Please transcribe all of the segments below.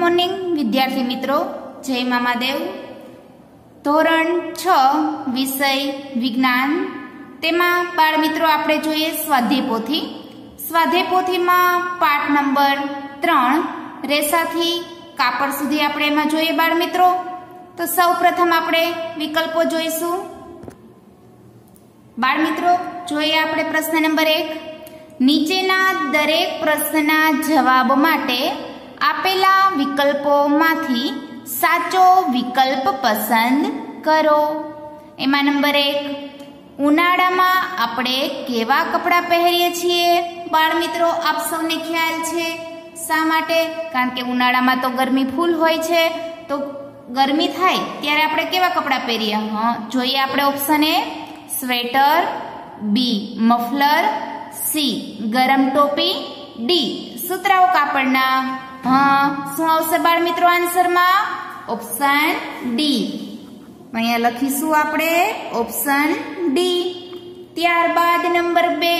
Morning વિદ્યાર્થી મિત્રો, જય મામાદેવ. ધોરણ 6 વિષય વિજ્ઞાન, તેમાં બાળ મિત્રો આપણે જોઈએ સ્વાધ્યાય પોથી. સ્વાધ્યાય પોથીમાં પાઠ નંબર 3 રેસાથી કાપડ સુધી આપણે એમાં જોઈએ બાળ મિત્રો. તો સૌ પ્રથમ આપણે વિકલ્પો જોઈશું. બાળ મિત્રો જોઈએ આપણે પ્રશ્ન નંબર 1. નીચેના દરેક પ્રશ્નના જવાબ માટે આપેલા વિકલ્પોમાંથી સાચો વિકલ્પ પસંદ કરો. એમાં નંબર 1, ઉનાળામાં આપણે કેવા કપડાં પહેરીએ છીએ? બાળ મિત્રો આપ સૌને ખ્યાલ છે. શા માટે? કારણ કે ઉનાળામાં તો ગરમી ફૂલ હોય છે, તો ગરમી થાય ત્યારે આપણે કેવા કપડાં પહેરીએ? જોઈએ આપણે option A sweater, B muffler, C ગરમ ટોપી, ડી સુતરાઉ કાપડના. શું આવશે બાળ મિત્રો આન્સરમાં? Option D. અહીંયા લખીશું આપણે ઓપ્શન ડી. ત્યારબાદ નંબર 2,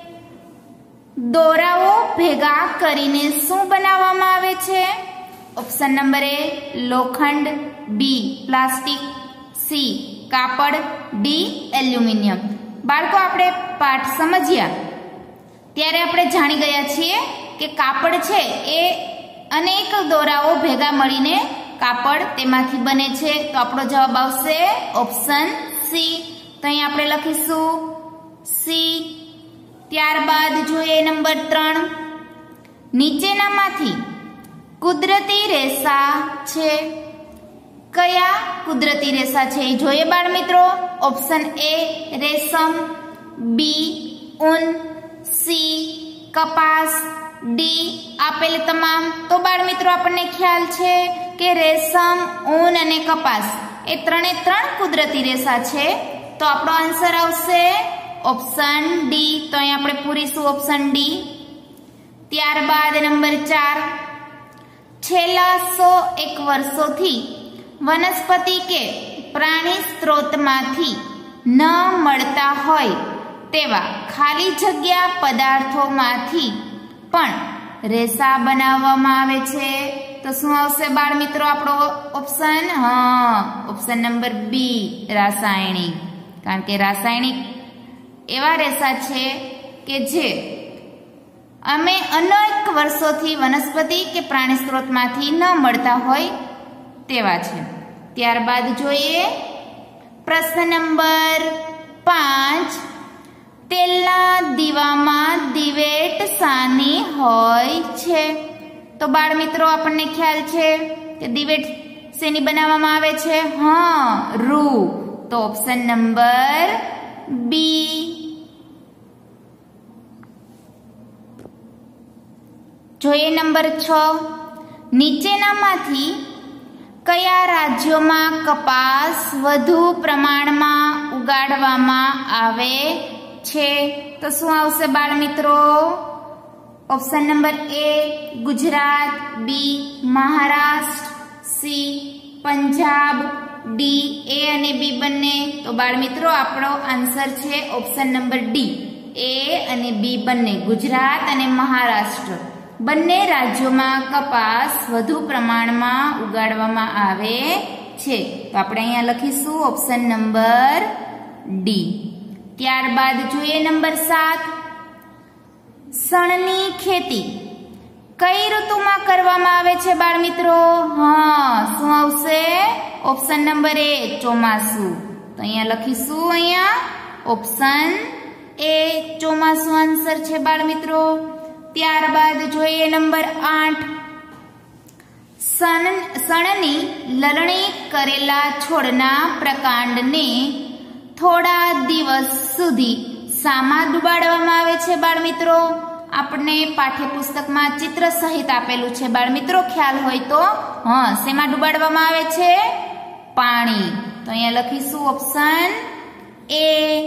દોરાઓ ભેગા કરીને શું બનાવવામાં આવે છે? ઓપ્શન નંબર એ લોખંડ, બી પ્લાસ્ટિક, સી કાપડ, ડી એલ્યુમિનિયમ. બાળકો આપણે પાઠ સમજ્યા ત્યારે આપણે જાણી ગયા છીએ કે કાપડ છે એ અનેક દોરાઓ ભેગા મળીને કાપડ તેમાંથી બને છે. તો આપણો જવાબ આવશે ઓપ્શન સી. તો અહીં આપણે લખીશું સી. ત્યારબાદ જોઈએ નંબર 3, નીચેનામાંથી કુદરતી રેસા છે. કયા કુદરતી રેસા છે એ જોઈએ બાળ મિત્રો. ઓપ્શન એ રેશમ, બી ઊન, સી કપાસ, ડી આપેલ તમામ. તો બાળ મિત્રો આપણને ખ્યાલ છે કે રેશમ, ઊન અને કપાસ એ ત્રણે ત્રણ કુદરતી રેસા છે. તો આપણો આન્સર આવશે ઓપ્શન ડી. તો અહીં આપણે પૂરીશું ઓપ્શન ડી. ત્યારબાદ નંબર 4, છેલ્લા 101 વર્ષોથી વનસ્પતિ કે પ્રાણી સ્ત્રોતમાંથી ન મળતા હોય તેવા ખાલી જગ્યા પદાર્થોમાંથી પણ રેસા બનાવવામાં આવે છે. તો શું આવશે બાળ મિત્રો આપણો ઓપ્શન? ઓપ્શન નંબર બી રાસાયણિક. કારણ કે રાસાયણિક એવા રેસા છે કે જે અમે અનેક વર્ષોથી વનસ્પતિ કે પ્રાણી સ્ત્રોતમાંથી ન મળતા હોય તેવા છે. ત્યારબાદ જોઈએ પ્રશ્ન નંબર 5, તેલના દીવામાં દિવેટ શાની હોય છે? તો બાળ મિત્રો આપણને ખ્યાલ છે કે દિવેટ શેની બનાવવામાં આવે છે? રૂ. તો ઓપ્શન નંબર બી. જોઈએ નંબર 6, નીચેનામાંથી કયા રાજ્યોમાં કપાસ વધુ પ્રમાણમાં ઉગાડવામાં આવે છે? તો શું આવશે બાળ મિત્રો? Option number A Gujarat, B Maharashtra, C Punjab, D A અને બી બંને. તો બાળ મિત્રો આપણો આન્સર છે ઓપ્શન નંબર ડી, એ અને બી બંને, ગુજરાત અને મહારાષ્ટ્ર બંને રાજ્યોમાં કપાસ વધુ પ્રમાણમાં ઉગાડવામાં આવે છે. તો આપણે અહીંયા લખીશું ઓપ્શન નંબર ડી. ત્યારબાદ જોઈએ નંબર 7, શણની ખેતી કઈ ઋતુમાં કરવામાં આવે છે બાળ મિત્રો? શું આવશે? ઓપ્શન નંબર એ ચોમાસું. તો અહીંયા લખીશું ઓપ્શન એ ચોમાસું આન્સર છે બાળ મિત્રો. ત્યારબાદ જોઈએ નંબર 8, શણની લલણી કરેલા છોડના પ્રકાંડને થોડા દિવસ સુધી શામાં ડુબાડવામાં આવે છે બાળ મિત્રો? આપણને પાઠ્યપુસ્તકમાં ચિત્ર સહિત આપેલું છે બાળ મિત્રો, ખ્યાલ હોય તો. શેમાં ડુબાડવામાં આવે છે? પાણી. તો અહીંયા લખીશું ઓપ્શન એ.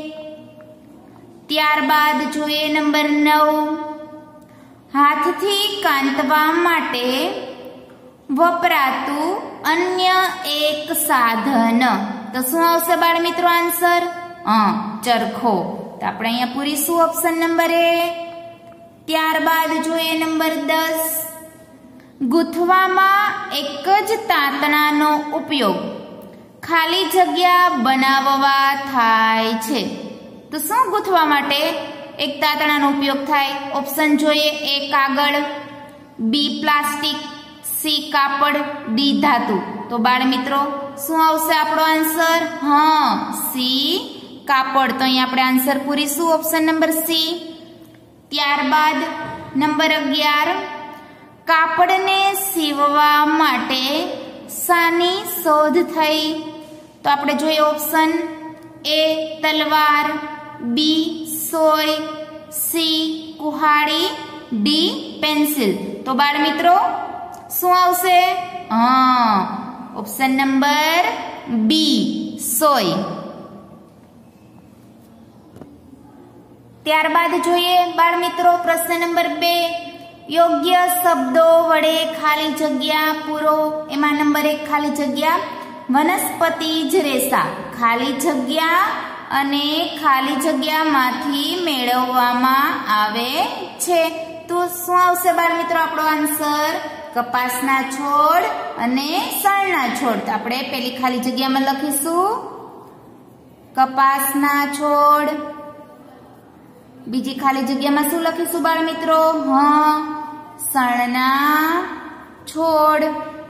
ત્યારબાદ જોઈએ નંબર 9, હાથથી કાંતવા માટે વપરાતું અન્ય એક સાધન. તો શું આવશે બાળ મિત્રો આન્સર? ચરખો. તો આપણે અહીંયા પૂરીશું ઓપ્શન નંબર એ. ત્યારબાદ જોઈએ નંબર 10, ગૂંથવામાં એક જ તાંતણાનો ઉપયોગ ખાલી જગ્યા બનાવવા થાય છે. તો શું ગૂંથવા માટે એક તાંતણાનો ઉપયોગ થાય? ઓપ્શન જોઈએ. એ કાગળ, બી પ્લાસ્ટિક, સી કાપડ, ડી ધાતુ. તો બાળ મિત્રો શું આવશે આપણો આન્સર? હા, સી કાપડ. તો અહીં આપણે આન્સર પૂરીશું ઓપ્શન નંબર સી. ત્યારબાદ નંબર 11, કાપડને સીવવા માટે શાની શોધ થઈ? તો આપણે જોઈએ ઓપ્શન. એ તલવાર, બી સોય, સી કુહાડી, ડી પેન્સિલ. તો બાળ મિત્રો શું આવશે? હા, ઓપ્શન નંબર બી સોય. ત્યારબાદ જોઈએ બાળ મિત્રો પ્રશ્ન નંબર 2, યોગ્ય શબ્દો વડે ખાલી જગ્યા પૂરો. એમાં નંબર 1 ખાલી જગ્યા વનસ્પતિજ રેસા ખાલી જગ્યા અને ખાલી જગ્યામાંથી મેળવવામાં આવે છે. તો શું આવશે બાળ મિત્રો આપણો આન્સર? કપાસના છોડ અને શણના છોડ. તો આપણે પેલી ખાલી જગ્યામાં લખીશું કપાસના છોડ. બીજી ખાલી જગ્યામાં શું લખીશું બાળ મિત્રો? હા, શણના છોડ.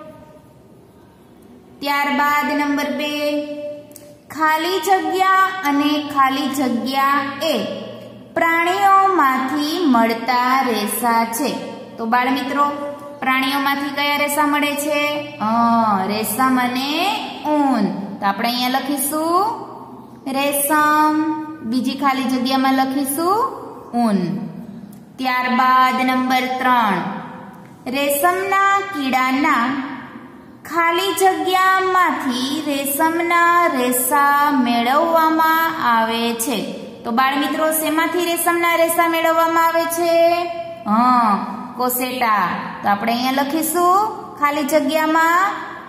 ત્યારબાદ નંબર 2, ખાલી જગ્યા અને ખાલી જગ્યા એ પ્રાણીઓમાંથી મળતા રેસા છે. તો બાળ મિત્રો પ્રાણીઓમાંથી કયા રેસા મળે છે? રેશમ અને ઊન. તો આપણે અહીંયા લખીશું રેશમ. બીજી ખાલી જગ્યામાં લખીશું ઊન. ત્યારબાદ નંબર 3, રેશમના કીડાના ખાલી જગ્યામાંથી રેશમના રેસા મેળવવામાં આવે છે. તો બાળ મિત્રો શેમાંથી રેશમના રેસા મેળવવામાં આવે છે? કોસેટા. તો આપણે અહીંયા લખીશું ખાલી જગ્યામાં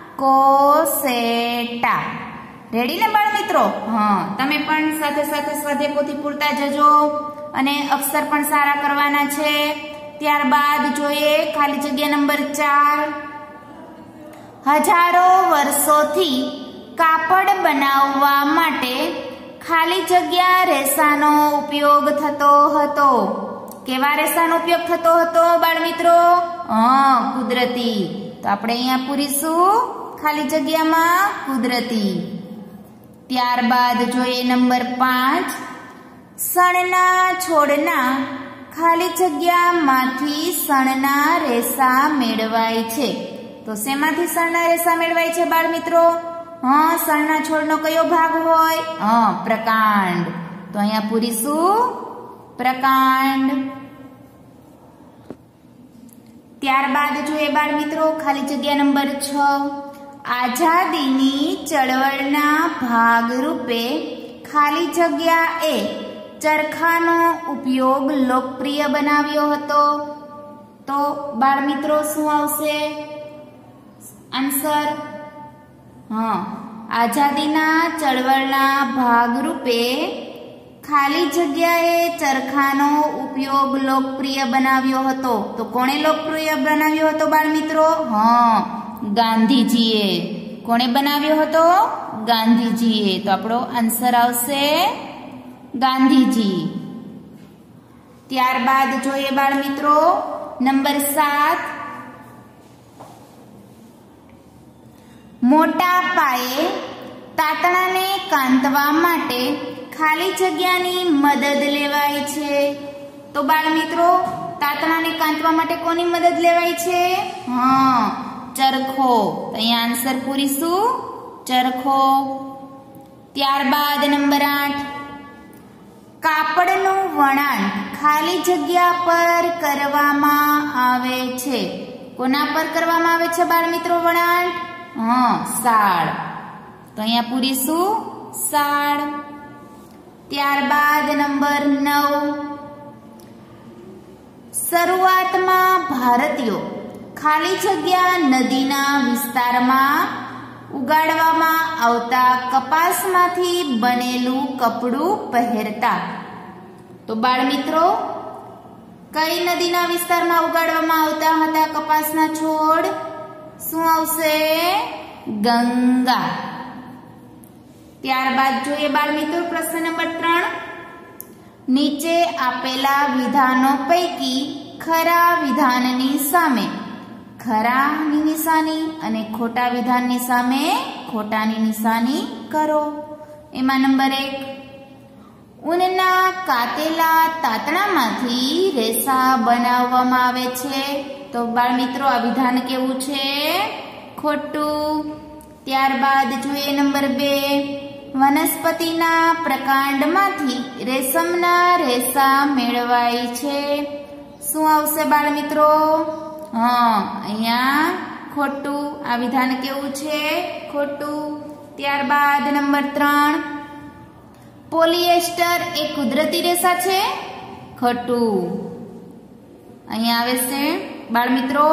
કોસેટા. રેડી ને બાળ મિત્રો? તમે પણ સાથે સાથે સ્વાધ્યાય પોથી પૂરતા જજો અને અક્ષર પણ સારા કરવાના છે. ત્યારબાદ જોઈએ ખાલી જગ્યા નંબર 4, હજારો વર્ષોથી કાપડ બનાવવા માટે ખાલી જગ્યા રેસાનો ઉપયોગ થતો હતો. કેવા રેસાનો ઉપયોગ થતો હતો બાળ મિત્રો? કુદરતી. તો આપણે અહીંયા પૂરીશું ખાલી જગ્યામાં કુદરતી. ત્યારબાદ જોઈએ નંબર 5, શણના છોડના ખાલી જગ્યામાંથી શણના રેસા મેળવાય છે. તો શેમાંથી શણના રેસા મેળવાય છે બાળ મિત્રો? શણના છોડનો કયો ભાગ હોય? પ્રકાંડ. તો અહીંયા પૂરીશું પ્રકાંડ. ત્યારબાદ જોઈએ બાળ મિત્રો ખાલી જગ્યા નંબર 6, આઝાદીની ચળવળના ભાગરૂપે ખાલી જગ્યા એ ચરખાનો ઉપયોગ લોકપ્રિય બનાવ્યો હતો. તો બાળ મિત્રો શું આવશે આન્સર? આઝાદીના ચળવળના ભાગરૂપે ખાલી જગ્યાએ ચરખાનો ઉપયોગ લોકપ્રિય બનાવ્યો હતો. તો કોણે લોકપ્રિય બનાવ્યો હતો બાળ મિત્રો? ગાંધીજીએ. કોણે બનાવ્યો હતો? ગાંધીજીએ. તો આપણો આન્સર આવશે ગાંધીજી. ત્યારબાદ જોઈએ બાળ મિત્રો નંબર 7, મોટા પાયે તાંતણાને કાંતવા માટે ખાલી જગ્યાની મદદ લેવાય છે. તો બાળ મિત્રો તાંતણાને કાંતવા માટે કોની મદદ લેવાય છે? ચરખો. તો અહીંયા આન્સર પૂરીશું ચરખો. ત્યારબાદ નંબર 8, કાપડનું વણાટ ખાલી જગ્યા પર કરવામાં આવે છે. કોના પર કરવામાં આવે છે બાળ મિત્રો વણાટ? શાળ. તો અહીંયા પૂરીશું શાળ. ત્યારબાદ નંબર 9, શરૂઆતમાં ભારતીયો ખાલી જગ્યા નદીના વિસ્તારમાં ઉગાડવામાં આવતા કપાસમાંથી બનેલું કપડું પહેરતા. તો બાળ મિત્રો કઈ નદીના વિસ્તારમાં ઉગાડવામાં આવતા હતા કપાસના છોડ? શું આવશે? ગંગા. ત્યારબાદ જોઈએ બાળમિત્રો પ્રશ્ન નંબર 3. નીચે આપેલા વિધાનો પૈકી ખરા વિધાનની સામે ખરાની નિશાની અને ખોટા વિધાનની સામે ખોટાની નિશાની કરો. એમાં નંબર 1, ઊનના કાતેલા તાતણામાંથી રેસા બનાવવામાં આવે છે. તો બાળમિત્રો આ વિધાન કેવું છે? ખોટું. ત્યારબાદ જોઈએ નંબર 2, વનસ્પતિના પ્રકાંડમાંથી રેશમના રેસા મેળવાય છે. શું આવશે બાળમિત્રો? અહીંયા ખોટું. આ વિધાન કેવું છે? ખોટું. ત્યારબાદ નંબર 3, પોલિએસ્ટર એ કુદરતી રેસા છે? ખોટું. અહીંયા આવે છે બાળમિત્રો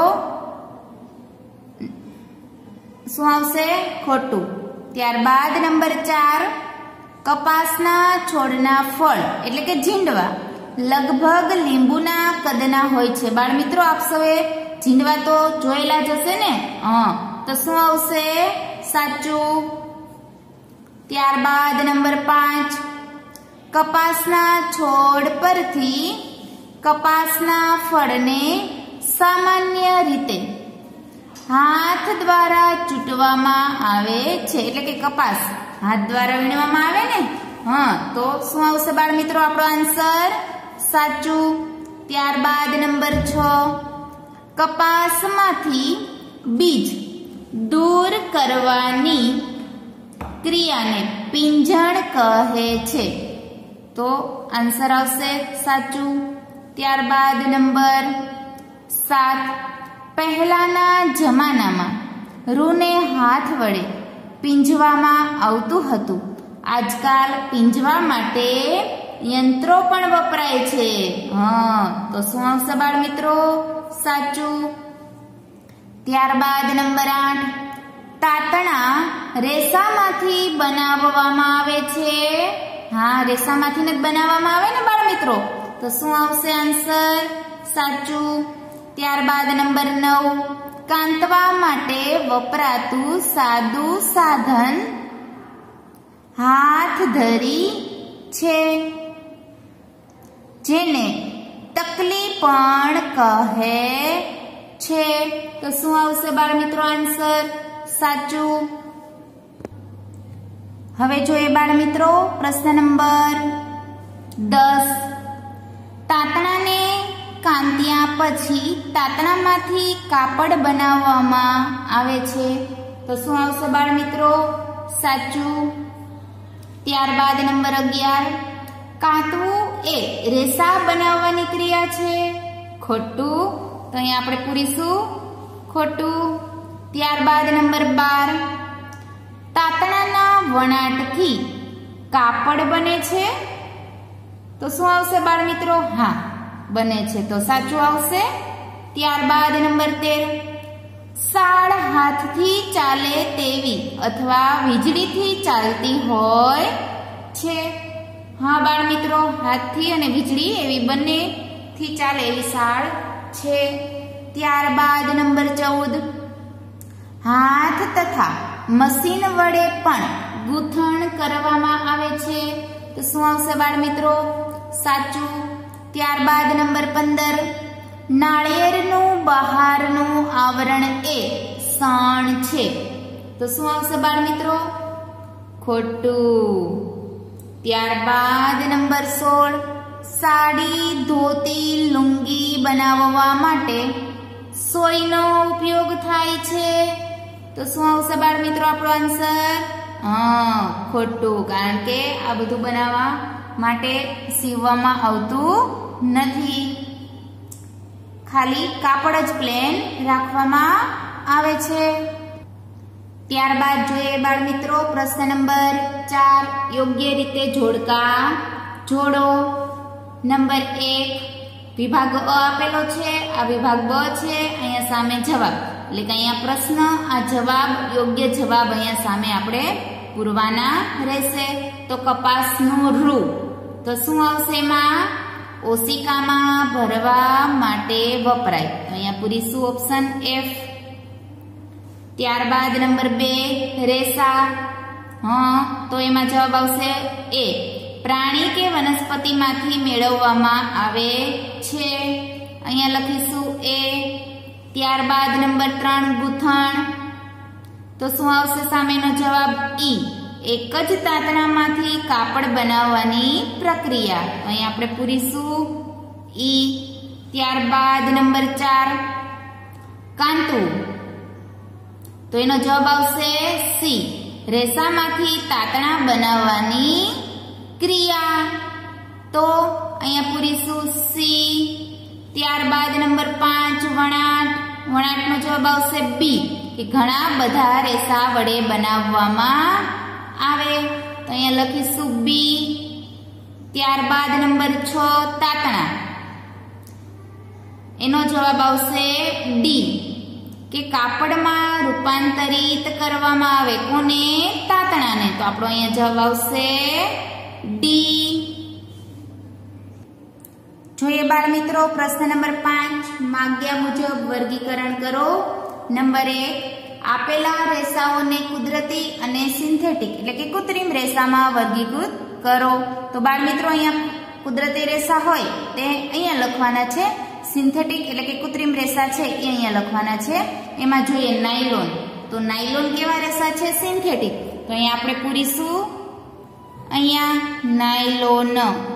શું આવશે? ખોટું. ત્યારબાદ નંબર 4, કપાસના છોડના ફળ એટલે કે ઝીંડવા લગભગ લીંબુના કદના હોય છે. બાળમિત્રો આપ સૌએ ઝીંડવા તો જોયેલા જ હશે ને? તો શું આવશે? સાચું. ત્યારબાદ નંબર 5, કપાસના છોડ પરથી કપાસના ફળને સામાન્ય રીતે હાથ દ્વારા ચૂંટવામાં આવે છે. એટલે કે કપાસ હાથ દ્વારા વીણવામાં આવે ને? તો શું આવશે બાળમિત્રો આપણો આન્સર? સાચું. ત્યારબાદ નંબર 6, કપાસમાંથી બીજ દૂર કરવાની ક્રિયાને પિંજણ કહે છે. તો આન્સર આવશે સાચું. ત્યારબાદ નંબર 7, પહેલાના જમાનામાં રૂને હાથ વડે પીંજવામાં આવતું હતું. આજકાલ પીંજવા માટે યંત્રો પણ વપરાય છે. તો શું આવશે બાળમિત્રો? સાચું. ત્યારબાદ નંબર 8, તાતણા રેસામાંથી બનાવવામાં આવે છે. રેસામાંથી જ બનાવવામાં આવે ને બાળમિત્રો? તો શું આવશે આન્સર? સાચું. ત્યારબાદ નંબર 9, કાંતવા માટે વપરાતું સાદું સાધન હાથ ધરી છે જેને તકલી પણ કહે છે. તો શું આવશે બાળમિત્રો આન્સર? સાચું. હવે જોઈએ બાળમિત્રો પ્રશ્ન નંબર 10, તાતણાને કાંત્યા પછી તાતણામાંથી કાપડ બનાવવામાં આવે છે. તો શું આવશે બાળમિત્રો? સાચું. ત્યારબાદ નંબર 11, કાતવું એ રેસા બનાવવાની ક્રિયા છે. ખોટું. તો અહીંયા આપણે પૂરીશું ખોટું. ત્યારબાદ નંબર 12, તાતણાના વણાટથી કાપડ બને છે. તો શું આવશે બાળમિત્રો? બને છે. તો સાચું આવશે. ત્યારબાદ નંબર 13, સાળ હાથથી ચાલે તેવી અથવા વીજળીથી ચાલતી હોય છે. બાળમિત્રો હાથથી અને વીજળી એવી બંનેથી ચાલે એવી સાળ છે. ત્યારબાદ નંબર 14, હાથ તથા મશીન વડે પણ ગૂંથણ કરવામાં આવે છે. તો શું આવશે બાળમિત્રો? સાચું. ત્યારબાદ નંબર 15, નાળિયેરનું બહારનું આવરણ એ સાણ છે. તો શું આવશે બાળમિત્રો? ખોટું. ત્યારબાદ નંબર 16, સાડી ધોતી લુંગી બનાવવા માટે સોયનો ઉપયોગ થાય છે. તો શું આવશે બાળમિત્રો આપણો આન્સર? ખોટું. કારણ કે આ બધું બનાવવા માટે સીવવામાં આવતું નથી. ખાલી કાપડ જ પ્લેન રાખવામાં આવે છે. ત્યારબાદ જોઈએ બાળમિત્રો પ્રશ્ન નંબર 4, યોગ્ય રીતે જોડકા જોડો. નંબર 1, વિભાગ અ આપેલો છે, આ વિભાગ બ છે, અહીંયા સામે જવાબ એટલે કે અહીંયા પ્રશ્ન, આ જવાબ, યોગ્ય જવાબ અહીંયા સામે આપણે પૂરવાના રહેશે. તો કપાસનું રૂ, તો શું આવશે એમાં? ઓશિકામાં ભરવા માટે વપરાય. તો અહીંયા પૂરીશું ઓપ્શન F. ત્યારબાદ નંબર 2 રેસા. તો એમાં જવાબ આવશે A. પ્રાણી કે વનસ્પતિમાંથી મેળવવામાં આવે છે. અહીંયા લખીશું A. ત્યારબાદ નંબર 3 ગૂંથણ. તો શું આવશે સામેનો જવાબ E. એક જ તાંતણામાંથી કાપડ બનાવવાની પ્રક્રિયા. તો અહીં આપણે પૂરીશું E. ત્યારબાદ નંબર 4 કાંતું. તો એનો જવાબ આવશે C. રેસામાંથી તાંતણા બનાવવાની ક્રિયા. તો અહીંયા પૂરીશું C. ત્યારબાદ નંબર 5 વણાટ. વણાટનો જવાબ આવશે B. કે ઘણા બધા રેસા વડે બનાવવામાં આવે. તો અહીંયા લખીશું B. ત્યારબાદ નંબર 6 તાંતણા. એનો જવાબ આવશે D. કે કાપડમાં રૂપાંતરિત કરવામાં આવે. કોને? તાંતણાને. તો આપણો અહીંયા જવાબ આવશે D. જોઈએ બાળ મિત્રો પ્રશ્ન નંબર 5. માગ્યા મુજબ વર્ગીકરણ કરો. નંબર 1 આપેલા રેસાઓને કુદરતી અને સિન્થેટિક એટલે કે કૃત્રિમ રેસામાં વર્ગીકૃત કરો. તો બાળ મિત્રો અહીંયા કુદરતી રેસા હોય તે અહીંયા લખવાના છે. સિન્થેટિક એટલે કે કૃત્રિમ રેસા છે એ અહીંયા લખવાના છે. એમાં જોઈએ નાયલોન. તો નાયલોન કેવા રેસા છે? સિન્થેટિક. તો અહીંયા આપણે પૂરીશું અહીંયા નાયલોન.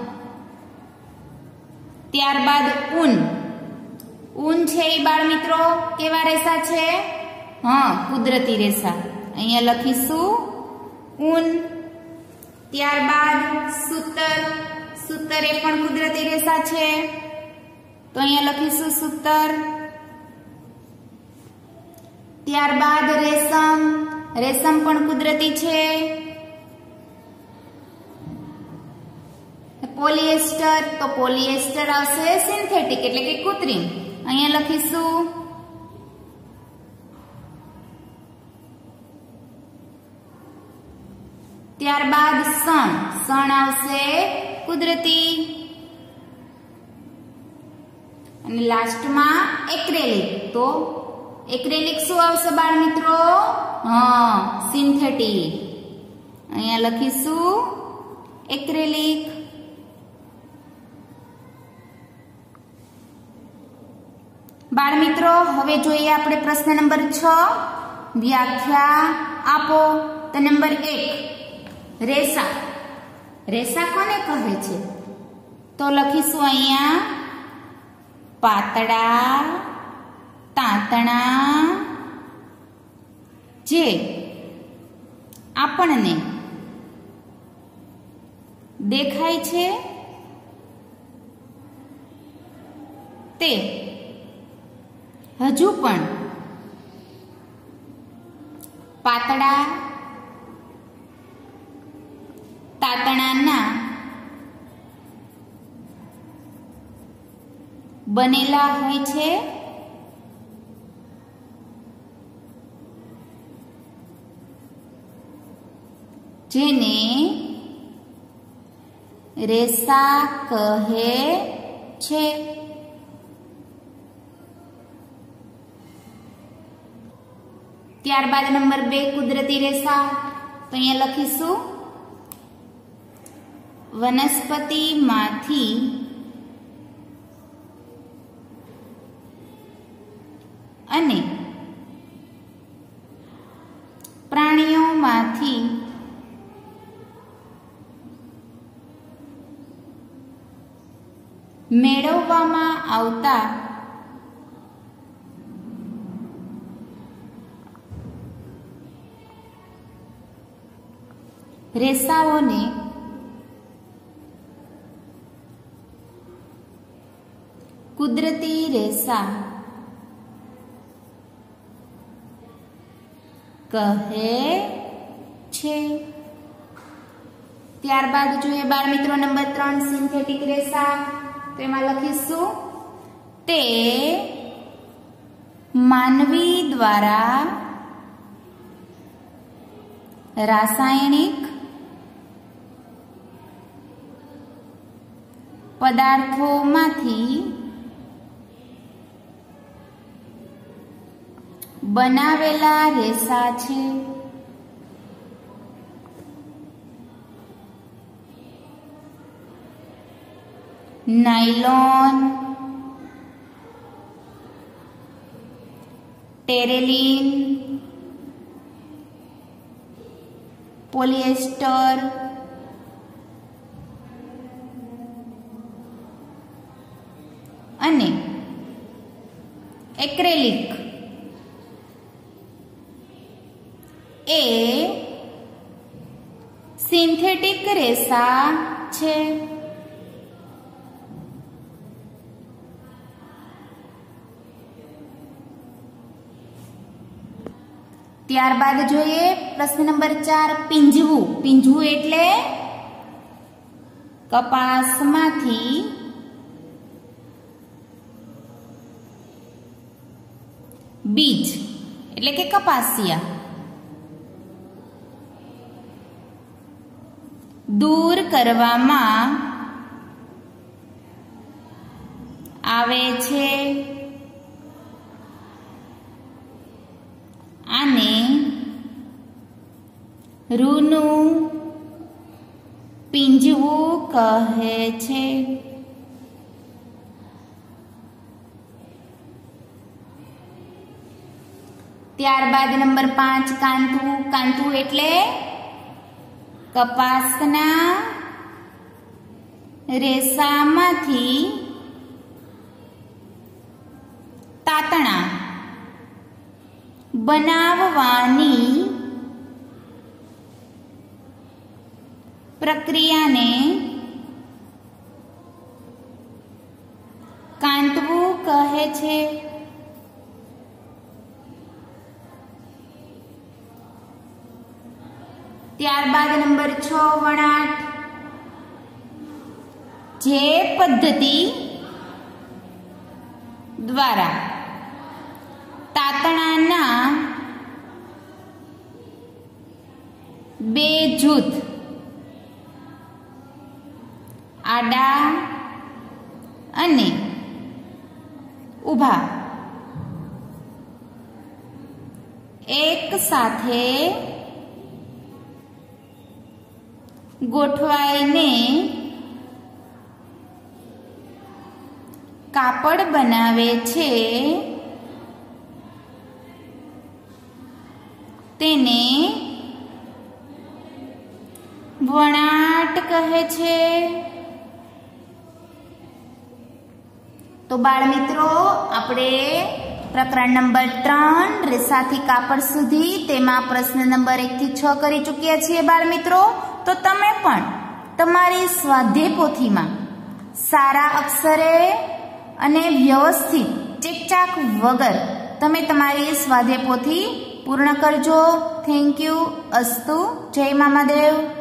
ત્યારબાદ ઊન. ઊન છે એ બાળ મિત્રો કેવા રેસા છે? કુદરતી રેસા. અહીંયા લખીશું ઊન. ત્યારબાદ સૂતર. સૂતર એ પણ કુદરતી રેસા છે. તો અહીંયા લખીશું સૂતર. ત્યારબાદ રેશમ. રેશમ પણ કુદરતી છે. પોલિએસ્ટર. તો પોલિએસ્ટર આવશે સિન્થેટિક એટલે કે કૃત્રિમ. અહીંયા લખીશું ત્યારબાદ શણ. શણ આવશે કુદરતી. અને લાસ્ટમાં એક્રેલિક. તો એક્રેલિક શું આવશે બાળ મિત્રો? સિન્થેટિક. અહીંયા લખીશું એક્રેલિક. બાળ મિત્રો હવે જોઈએ આપણે પ્રશ્ન નંબર 6. વ્યાખ્યા આપો. તો નંબર 1 રેસા. રેસા કોને કહે છે? તો લખીશું અહીંયા પાતળા તાંતણા જે આપણને દેખાય છે તે હજુ પણ પાતળા તાંતણાના બનેલા હોય છે. જેને રેસા કહે છે. ત્યારબાદ નંબર 2 કુદરતી રેસા. તો અહીંયા લખીશું વનસ્પતિમાંથી અને પ્રાણીઓમાંથી મેળવવામાં આવતા રેસાઓને કુદરતી રેસા કહે છે. ત્યારબાદ જોઈએ બાળ મિત્રો નંબર 3 સિન્થેટિક રેસા. તો એમાં લખીશું તે માનવી દ્વારા રાસાયણિક પદાર્થોમાંથી બનાવેલા રેસા છે. નાયલોન, ટેરેલિન, પોલિએસ્ટર, અને એક્રેલિક એ સિન્થેટિક રેસા છે. ત્યારબાદ જોઈએ પ્રશ્ન નંબર 4 પીંજવું. પીંજવું એટલે કપાસમાંથી બીજ એટલે કે કપાસિયા દૂર કરવામાં આવે છે. આને રૂનું પીંજવું કહે છે. ત્યારબાદ નંબર 5 કાંતું. કાંતું એટલે કપાસના રેસામાંથી તાતણા બનાવવાની પ્રક્રિયાને કાંતવું કહે છે. ત્યારબાદ નંબર 6 વણાટ. જે પદ્ધતિ દ્વારા તાતણાના બે જૂથ આડા અને ઊભા એક સાથે ગોઠવાઈને કાપડ બનાવે છે તેને વણાટ કહે છે. તો બાળમિત્રો આપણે પ્રકરણ નંબર 3 રેસાથી કાપડ સુધી તેમાં પ્રશ્ન નંબર 1 થી 6 કરી ચૂક્યા છીએ બાળમિત્રો. તો તમે પણ તમારી સ્વાધ્યાય પોથીમાં સારા અક્ષરે અને વ્યવસ્થિત ચેકચાક વગર તમે તમારી સ્વાધ્યાય પોથી પૂર્ણ કરજો. Thank you. અસ્તુ. જય મામાદેવ.